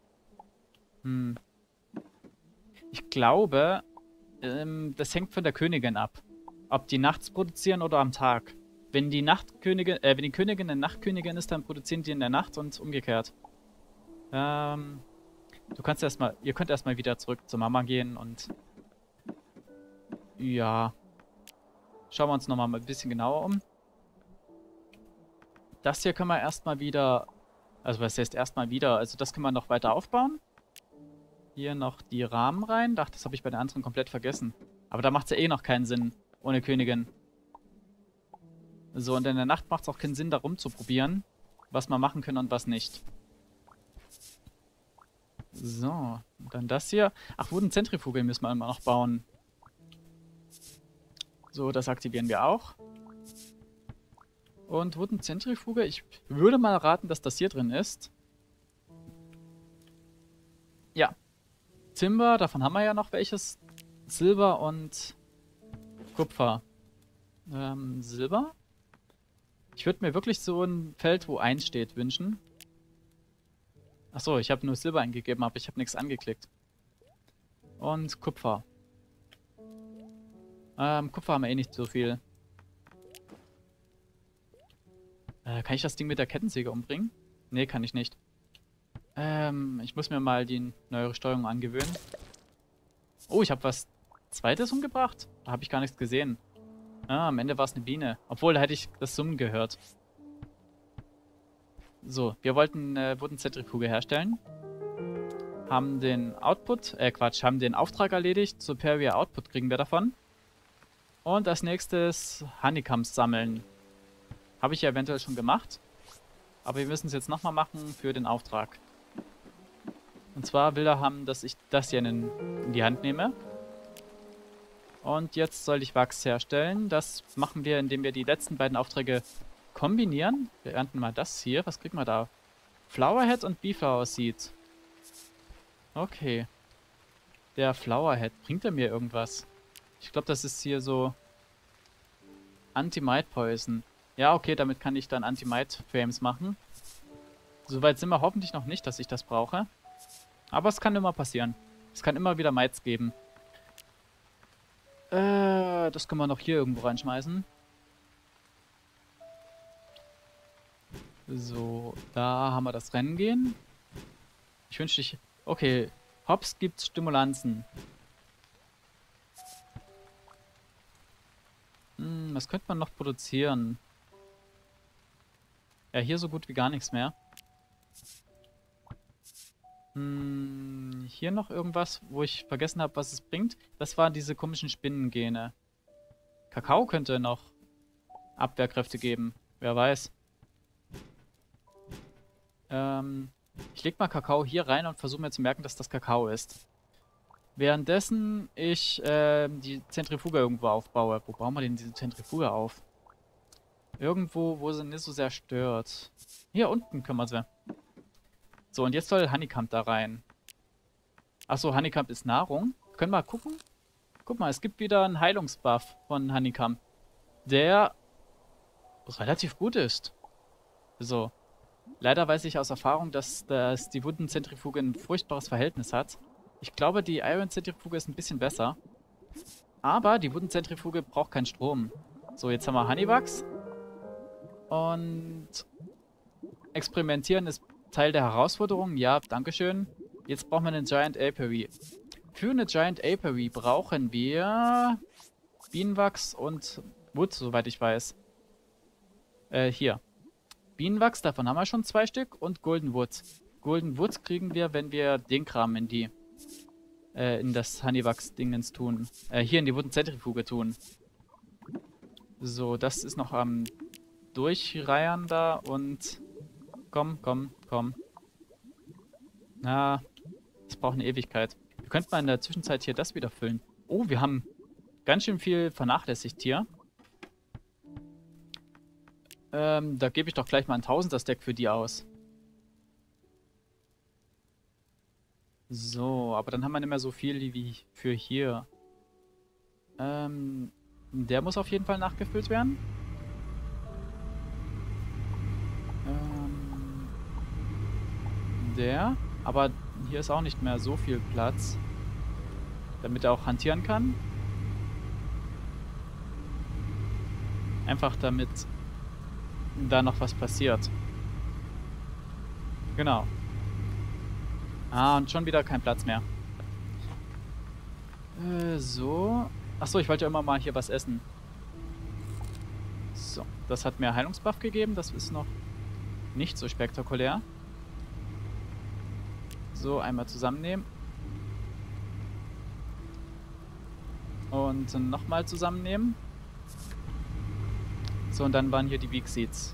Ich glaube, das hängt von der Königin ab. Ob die nachts produzieren oder am Tag. Wenn die Königin eine Nachtkönigin ist, dann produzieren die in der Nacht und umgekehrt. Ihr könnt erstmal wieder zurück zur Mama gehen und ja. Schauen wir uns nochmal ein bisschen genauer um. Das hier können wir erstmal wieder, also was heißt erstmal wieder, also das können wir noch weiter aufbauen. Hier noch die Rahmen rein. Ach, das habe ich bei den anderen komplett vergessen. Aber da macht es ja eh noch keinen Sinn, ohne Königin. So, und in der Nacht macht es auch keinen Sinn, da rumzuprobieren, was wir machen können und was nicht. So, und dann das hier. Ach, Wurdenzentrifuge müssen wir immer noch bauen. So, das aktivieren wir auch. Und Wurdenzentrifuge, ich würde mal raten, dass das hier drin ist. Ja. Timber, davon haben wir ja noch welches. Silber und Kupfer. Silber? Ich würde mir wirklich so ein Feld, wo 1 steht, wünschen. Achso, ich habe nur Silber eingegeben, aber ich habe nichts angeklickt. Und Kupfer. Kupfer haben wir eh nicht so viel. Kann ich das Ding mit der Kettensäge umbringen? Nee, kann ich nicht. Ich muss mir mal die neuere Steuerung angewöhnen. Oh, ich habe was Zweites umgebracht? Da habe ich gar nichts gesehen. Ah, am Ende war es eine Biene. Obwohl, da hätte ich das Summen gehört. So, wir wollten Wurdenzentrifuge herstellen. Haben den haben den Auftrag erledigt. Superior Output kriegen wir davon. Und als nächstes Honeycombs sammeln. Habe ich ja eventuell schon gemacht. Aber wir müssen es jetzt nochmal machen für den Auftrag. Und zwar will er haben, dass ich das hier in die Hand nehme. Und jetzt soll ich Wachs herstellen. Das machen wir, indem wir die letzten beiden Aufträge kombinieren. Wir ernten mal das hier. Was kriegen wir da? Flowerhead und Beeflower Seed. Okay. Der Flowerhead. Bringt er mir irgendwas? Ich glaube, das ist hier so Anti-Mite Poison. Ja, okay, damit kann ich dann Anti-Mite Frames machen. Soweit sind wir hoffentlich noch nicht, dass ich das brauche. Aber es kann immer passieren. Es kann immer wieder Mites geben. Das können wir noch hier irgendwo reinschmeißen. So, da haben wir das Rennen gehen. Ich wünschte, ich... Okay, Hops gibt Stimulanzen. Was könnte man noch produzieren? Ja, hier so gut wie gar nichts mehr. Hier noch irgendwas, wo ich vergessen habe, was es bringt. Das waren diese komischen Spinnengene. Kakao könnte noch Abwehrkräfte geben. Wer weiß. Ich leg mal Kakao hier rein und versuche mir zu merken, dass das Kakao ist. Währenddessen ich die Zentrifuge irgendwo aufbaue. Wo bauen wir denn diese Zentrifuge auf? Irgendwo, wo sie nicht so sehr stört. Hier unten können wir sie. So, und jetzt soll Honeycomb da rein. Achso, Honeycomb ist Nahrung. Können wir mal gucken? Guck mal, es gibt wieder einen Heilungsbuff von Honeycomb, der relativ gut ist. So. Leider weiß ich aus Erfahrung, dass die Wundenzentrifuge ein furchtbares Verhältnis hat. Ich glaube, die Iron-Zentrifuge ist ein bisschen besser. Aber die Wundenzentrifuge braucht keinen Strom. So, jetzt haben wir Honeywachs. Und experimentieren ist Teil der Herausforderung. Ja, dankeschön. Jetzt brauchen wir einen Giant Apiary. Für eine Giant Apiary brauchen wir Bienenwachs und Wood, soweit ich weiß. Hier. Bienenwachs, davon haben wir schon 2 Stück. Und Golden Wood. Golden Wood kriegen wir, wenn wir den Kram in das Honeywachs-Dingens tun. Hier in die Wundenzentrifuge tun. So, das ist noch am Durchreiern da und... Komm. Na, das braucht eine Ewigkeit. Wir könnten mal in der Zwischenzeit hier das wieder füllen. Oh, wir haben ganz schön viel vernachlässigt hier. Da gebe ich doch gleich mal ein 1000er-Stack für die aus. So, aber dann haben wir nicht mehr so viel wie für hier. Der muss auf jeden Fall nachgefüllt werden. Der. Aber hier ist auch nicht mehr so viel Platz. Damit er auch hantieren kann. Einfach damit da noch was passiert. Genau. Ah, und schon wieder kein Platz mehr. So. Achso, ich wollte ja immer mal hier was essen. So, das hat mir Heilungsbuff gegeben. Das ist noch nicht so spektakulär. So, einmal zusammennehmen. Und nochmal zusammennehmen. So, und dann waren hier die Weak Seeds.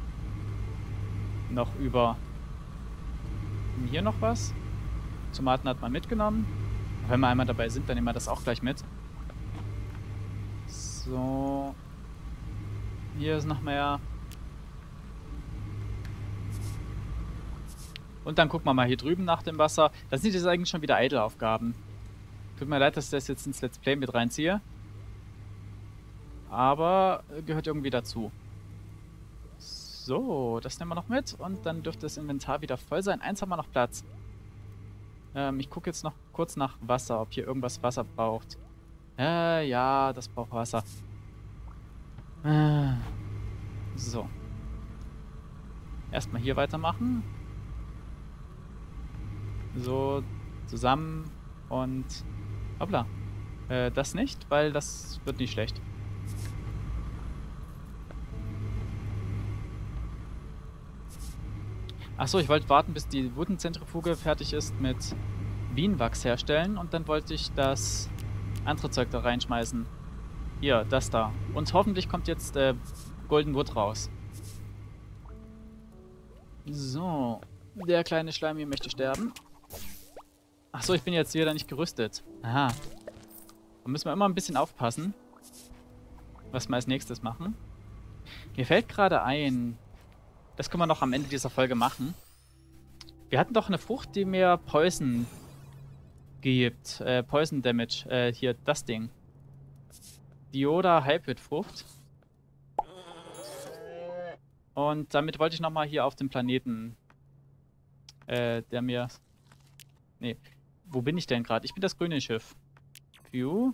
Noch über. Hier noch was. Tomaten hat man mitgenommen. Wenn wir einmal dabei sind, dann nehmen wir das auch gleich mit. So. Hier ist noch mehr. Und dann gucken wir mal hier drüben nach dem Wasser. Das sind jetzt eigentlich schon wieder Idle-Aufgaben. Tut mir leid, dass ich das jetzt ins Let's Play mit reinziehe. Aber gehört irgendwie dazu. So, das nehmen wir noch mit. Und dann dürfte das Inventar wieder voll sein. Eins haben wir noch Platz. Ich gucke jetzt noch kurz nach Wasser, ob hier irgendwas Wasser braucht. Ja, das braucht Wasser. So. Erstmal hier weitermachen. So, zusammen und... Hoppla. Das nicht, weil das wird nicht schlecht. Achso, ich wollte warten, bis die Wundenzentrifuge fertig ist mit Bienenwachs herstellen und dann wollte ich das andere Zeug da reinschmeißen. Hier, das da. Und hoffentlich kommt jetzt Golden Wood raus. So. Der kleine Schleim möchte sterben. Achso, ich bin jetzt wieder nicht gerüstet. Aha. Da müssen wir immer ein bisschen aufpassen, was wir als nächstes machen. Mir fällt gerade ein, das können wir noch am Ende dieser Folge machen. Wir hatten doch eine Frucht, die mir Poison gibt. Poison Damage. Hier, das Ding. Dioda Hybrid Frucht. Und damit wollte ich nochmal hier auf dem Planeten, der mir... Nee, wo bin ich denn gerade? Ich bin das grüne Schiff. View.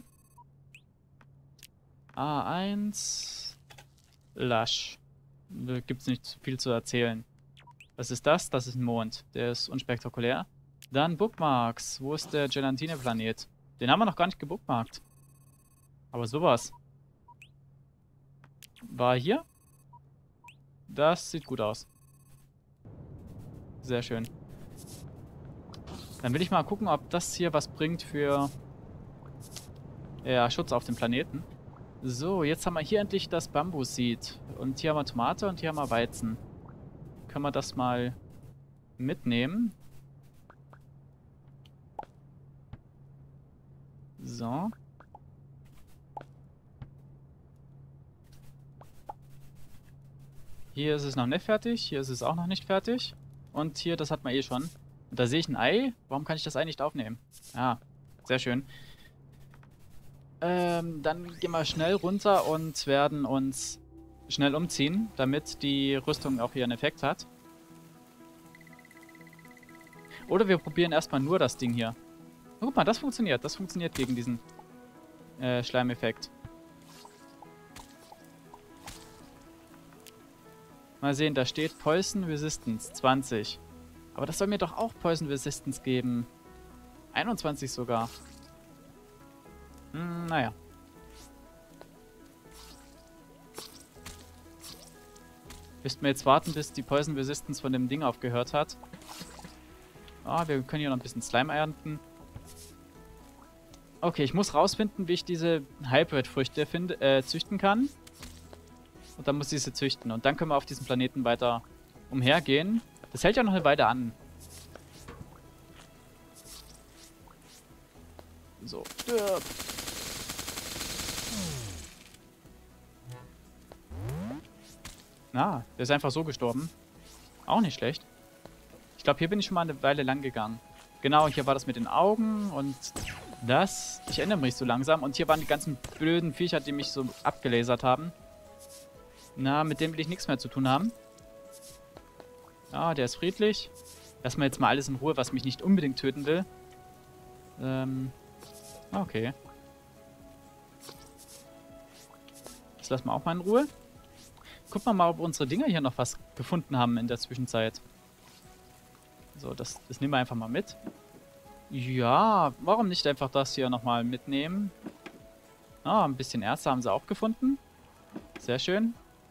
A1. Lush. Da gibt es nicht viel zu erzählen. Was ist das? Das ist ein Mond. Der ist unspektakulär. Dann Bookmarks. Wo ist der Gelatine-Planet? Den haben wir noch gar nicht gebookmarkt. Aber sowas. War hier? Das sieht gut aus. Sehr schön. Dann will ich mal gucken, ob das hier was bringt für Schutz auf dem Planeten. So, jetzt haben wir hier endlich das Bambus-Seed. Und hier haben wir Tomate und hier haben wir Weizen. Können wir das mal mitnehmen? So. Hier ist es noch nicht fertig. Hier ist es auch noch nicht fertig. Und hier, das hat man eh schon. Und da sehe ich ein Ei. Warum kann ich das Ei nicht aufnehmen? Ah, sehr schön. Dann gehen wir schnell runter und werden uns schnell umziehen, damit die Rüstung auch hier einen Effekt hat. Oder wir probieren erstmal nur das Ding hier. Oh, guck mal, das funktioniert. Das funktioniert gegen diesen Schleimeffekt. Mal sehen, da steht Poison Resistance 20. Aber das soll mir doch auch Poison Resistance geben. 21 sogar. Naja. Müssten wir jetzt warten, bis die Poison Resistance von dem Ding aufgehört hat. Ah, wir können hier noch ein bisschen Slime ernten. Okay, ich muss rausfinden, wie ich diese Hybrid-Früchte züchten kann. Und dann muss ich sie züchten. Und dann können wir auf diesem Planeten weiter umhergehen. Das hält ja noch eine Weile an. So. Na, der ist einfach so gestorben. Auch nicht schlecht. Ich glaube, hier bin ich schon mal eine Weile lang gegangen. Genau, hier war das mit den Augen und das. Ich erinnere mich so langsam. Und hier waren die ganzen blöden Viecher, die mich so abgelasert haben. Na, mit dem will ich nichts mehr zu tun haben. Ah, der ist friedlich. Lass mal jetzt mal alles in Ruhe, was mich nicht unbedingt töten will. Okay. Das lassen wir auch mal in Ruhe. Gucken wir mal, ob unsere Dinger hier noch was gefunden haben in der Zwischenzeit. So, das nehmen wir einfach mal mit. Ja, warum nicht einfach das hier nochmal mitnehmen? Ah, ein bisschen Erze haben sie auch gefunden. Sehr schön.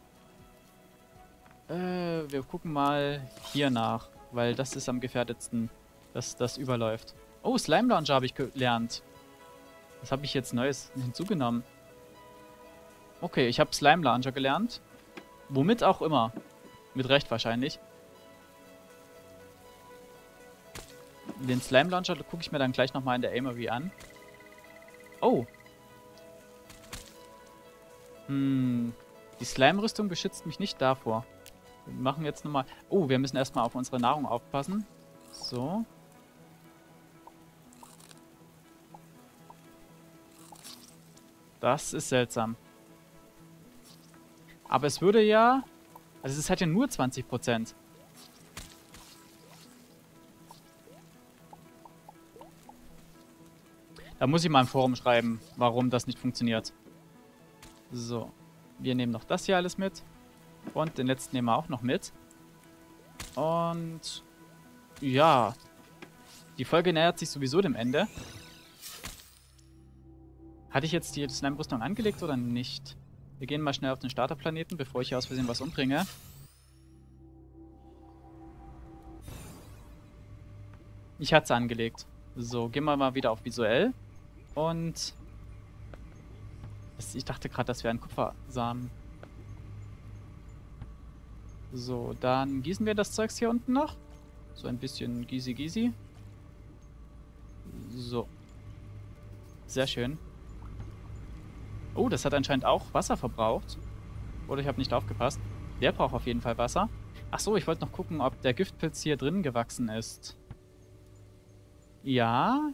Wir gucken mal hier nach, weil das ist am gefährdetsten, dass das überläuft. Oh, Slime Launcher habe ich gelernt. Was habe ich jetzt Neues hinzugenommen? Okay, ich habe Slime Launcher gelernt. Womit auch immer. Mit Recht wahrscheinlich. Den Slime Launcher gucke ich mir dann gleich nochmal in der Amory an. Oh. Die Slime-Rüstung beschützt mich nicht davor. Wir machen jetzt nochmal... Oh, wir müssen erstmal auf unsere Nahrung aufpassen. So. Das ist seltsam. Aber es würde ja... Also es hat ja nur 20%. Da muss ich mal im Forum schreiben, warum das nicht funktioniert. So. Wir nehmen noch das hier alles mit. Und den letzten nehmen wir auch noch mit. Und... Ja. Die Folge nähert sich sowieso dem Ende. Hatte ich jetzt die Slime-Rüstung angelegt oder nicht? Wir gehen mal schnell auf den Starterplaneten, bevor ich hier aus Versehen was umbringe. Ich hatte es angelegt. So, gehen wir mal wieder auf visuell. Und... Ich dachte gerade, das wäre ein Kupfersamen. So, dann gießen wir das Zeugs hier unten noch. So ein bisschen Gysi. So. Sehr schön. Oh, das hat anscheinend auch Wasser verbraucht. Oder ich habe nicht aufgepasst. Der braucht auf jeden Fall Wasser. Ach so, ich wollte noch gucken, ob der Giftpilz hier drin gewachsen ist. Ja.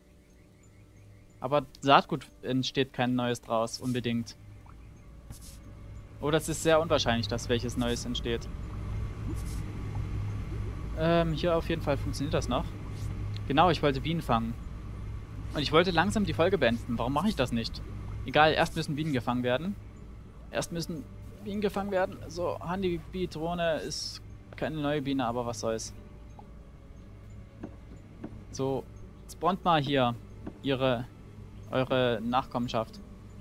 Aber Saatgut entsteht kein neues draus, unbedingt. Oder es ist sehr unwahrscheinlich, dass welches Neues entsteht. Hier auf jeden Fall funktioniert das noch. Genau, ich wollte Bienen fangen. Und ich wollte langsam die Folge beenden. Warum mache ich das nicht? Egal, erst müssen Bienen gefangen werden. So, Honeybee-Drohne ist keine neue Biene, aber was soll's. So, spawnt mal hier eure Nachkommenschaft.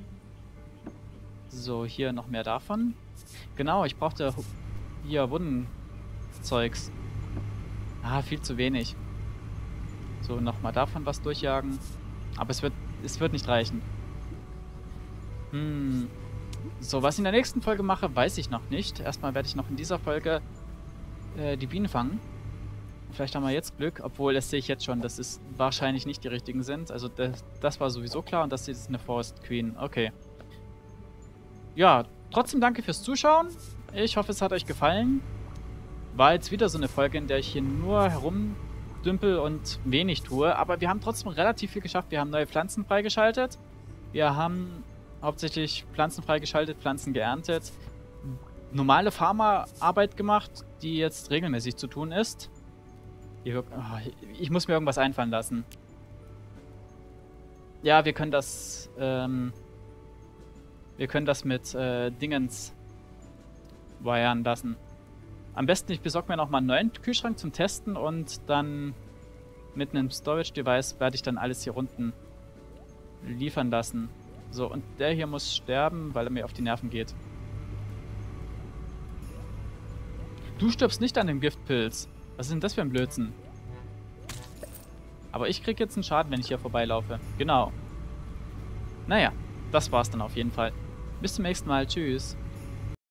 So, hier noch mehr davon. Genau, ich brauchte hier Wundenzeugs. Ah, viel zu wenig. So, nochmal davon was durchjagen. Aber es wird nicht reichen. So, was ich in der nächsten Folge mache, weiß ich noch nicht. Erstmal werde ich noch in dieser Folge die Bienen fangen. Vielleicht haben wir jetzt Glück, obwohl das sehe ich jetzt schon, dass es wahrscheinlich nicht die richtigen sind. Also das war sowieso klar und das hier ist eine Forest Queen. Okay. Ja, trotzdem danke fürs Zuschauen. Ich hoffe, es hat euch gefallen. War jetzt wieder so eine Folge, in der ich hier nur herumdümpel und wenig tue. Aber wir haben trotzdem relativ viel geschafft. Wir haben neue Pflanzen freigeschaltet. Wir haben hauptsächlich Pflanzen freigeschaltet, Pflanzen geerntet. Normale Farmerarbeit gemacht, die jetzt regelmäßig zu tun ist. Ich muss mir irgendwas einfallen lassen. Ja, wir können das mit Dingens wiren lassen. Am besten, ich besorge mir nochmal einen neuen Kühlschrank zum Testen und dann mit einem Storage-Device werde ich dann alles hier unten liefern lassen. So, und der hier muss sterben, weil er mir auf die Nerven geht. Du stirbst nicht an dem Giftpilz. Was ist denn das für ein Blödsinn? Aber ich krieg jetzt einen Schaden, wenn ich hier vorbeilaufe. Genau. Naja, das war's dann auf jeden Fall. Bis zum nächsten Mal. Tschüss.